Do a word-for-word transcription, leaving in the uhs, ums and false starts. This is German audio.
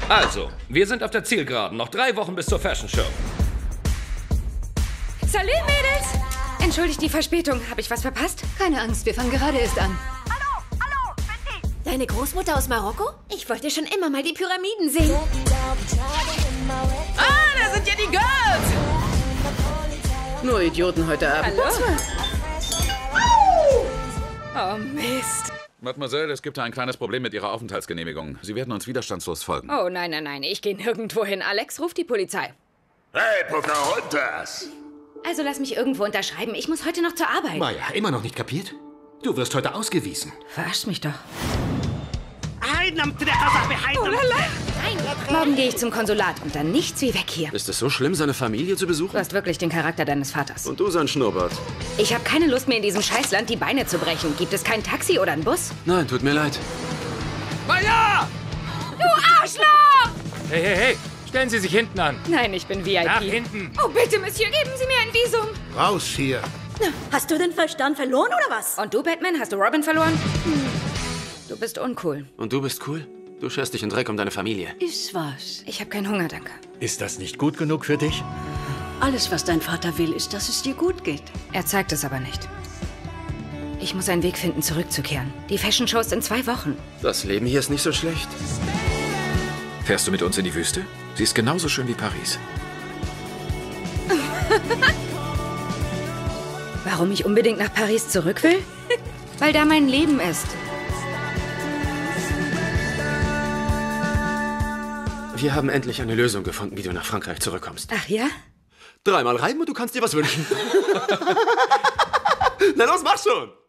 Also, wir sind auf der Zielgeraden. Noch drei Wochen bis zur Fashion Show. Salut, Mädels! Entschuldigt die Verspätung. Habe ich was verpasst? Keine Angst, wir fangen gerade erst an. Hallo, hallo, Betty. Deine Großmutter aus Marokko? Ich wollte schon immer mal die Pyramiden sehen. Ah, da sind ja die Girls! Nur Idioten heute Abend. Hallo? Oh, Mist. Mademoiselle, es gibt ein kleines Problem mit Ihrer Aufenthaltsgenehmigung. Sie werden uns widerstandslos folgen. Oh, nein, nein, nein. Ich gehe nirgendwo hin. Alex, ruft die Polizei. Hey, Pocahontas! Also lass mich irgendwo unterschreiben. Ich muss heute noch zur Arbeit. Maya, immer noch nicht kapiert? Du wirst heute ausgewiesen. Verarscht mich doch. Oh, Nein, morgen gehe ich zum Konsulat und dann nichts wie weg hier. Ist es so schlimm, seine Familie zu Du besuchen? hast wirklich den Charakter deines Vaters. Und du sein Schnurrbart. Ich habe keine Lust mehr, in diesem Scheißland die Beine zu brechen. Gibt es kein Taxi oder einen Bus? Nein, tut mir leid. Maya! Du Arschloch! Hey, hey, hey! Stellen Sie sich hinten an. Nein, ich bin V I P. Nach hinten. Oh, bitte, Monsieur, geben Sie mir ein Visum. Raus hier. Hast du den Verstand verloren oder was? Und du, Batman, hast du Robin verloren? Hm. Du bist uncool. Und du bist cool? Du scherst dich in Dreck um deine Familie. Ist was. Ich habe keinen Hunger, danke. Ist das nicht gut genug für dich? Alles, was dein Vater will, ist, dass es dir gut geht. Er zeigt es aber nicht. Ich muss einen Weg finden, zurückzukehren. Die Fashion Show ist in zwei Wochen. Das Leben hier ist nicht so schlecht. Fährst du mit uns in die Wüste? Sie ist genauso schön wie Paris. Warum ich unbedingt nach Paris zurück will? Weil da mein Leben ist. Wir haben endlich eine Lösung gefunden, wie du nach Frankreich zurückkommst. Ach ja? Dreimal reiben und du kannst dir was wünschen. Na los, mach schon!